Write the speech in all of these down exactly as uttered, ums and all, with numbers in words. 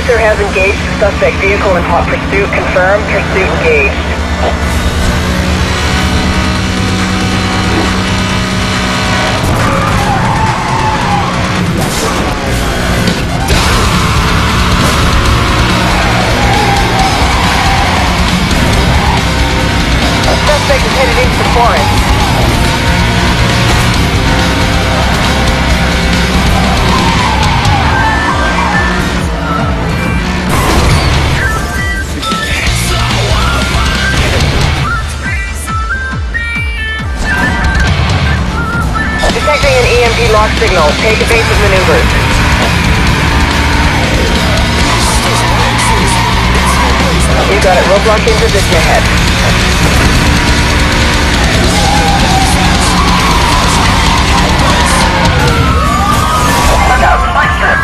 Monitor has engaged the suspect vehicle in hot pursuit. Confirmed. Pursuit engaged. Suspect is headed into the forest. Detecting an E M P lock signal. Take evasive maneuvers. You got it. Roadblock in position ahead. Look out, spike strip.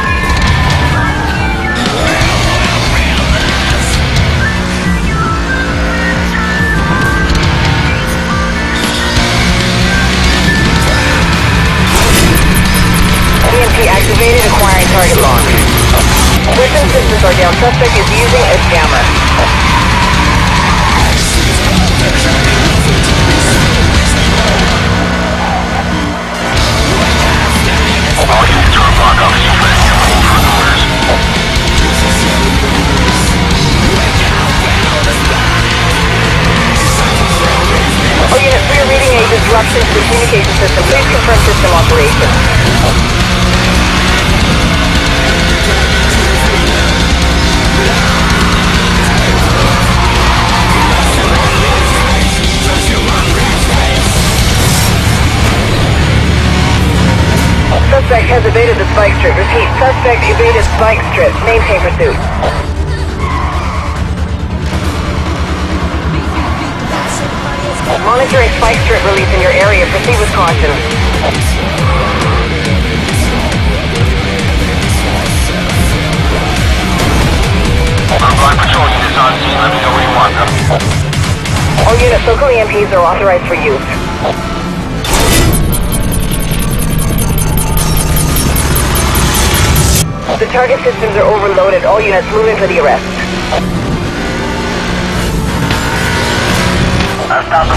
E M P activated, acquiring target lock. Vision systems are down. Suspect is using a jammer. All units are block officer ready to hold for the orders. All units, we are reading a disruption to the communication system. Please confirm system operation. Suspect has evaded the spike strip. Repeat, suspect evaded spike strip. Maintain pursuit. Monitoring spike strip release in your area. Proceed with caution. Frontline patrol units on scene. Let me know where you want them. All units, local E M Ps are authorized for use. The target systems are overloaded. All units move in for the arrest. Hostile